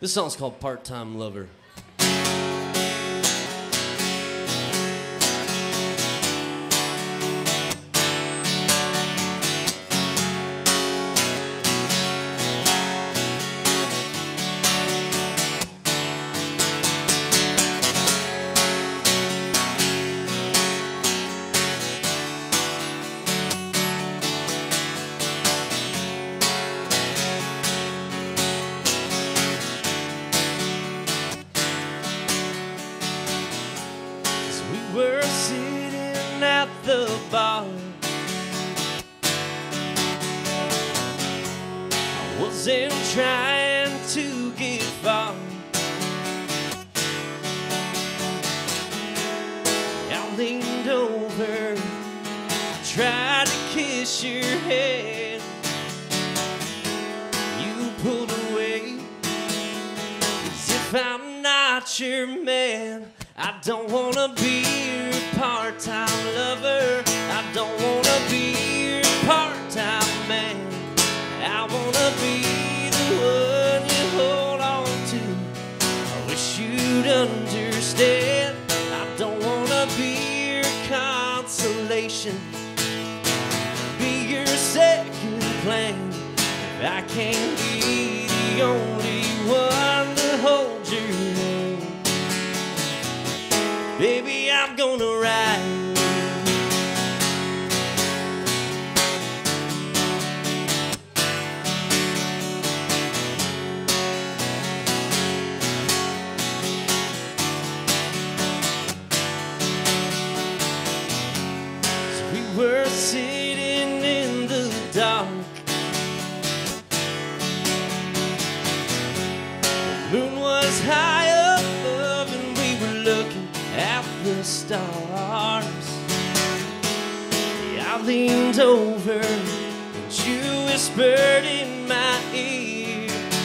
This song's called Part-Time Lover. We're sitting at the bar. I wasn't trying to get far. I leaned over, tried to kiss your head. You pulled away as if I'm not your man. I don't wanna be your part-time lover. I don't wanna be your part-time man. I wanna be the one you hold on to. I wish you'd understand. I don't wanna be your consolation, be your second plan. If I can't be the only one to hold your hand, baby, I'm gonna ride. So we were sitting in the dark. The moon was high above and we were looking at the stars. I leaned over and you whispered in my ear.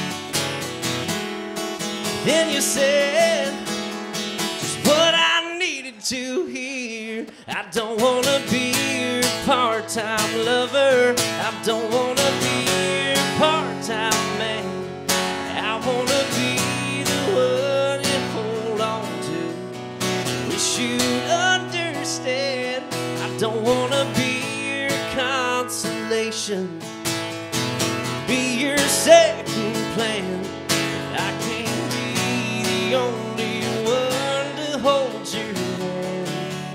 Then you said just what I needed to hear. I don't wanna be your part-time lover. I don't wanna be your part-time man. I wanna be the one you hold on to. Wish you'd understand. I don't wanna be your consolation, be your second plan. I can't be the only one to hold your hand.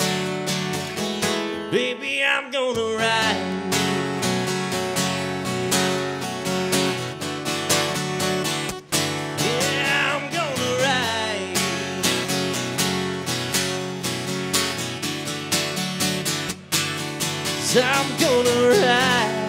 Baby, I'm gonna ride. I'm gonna ride.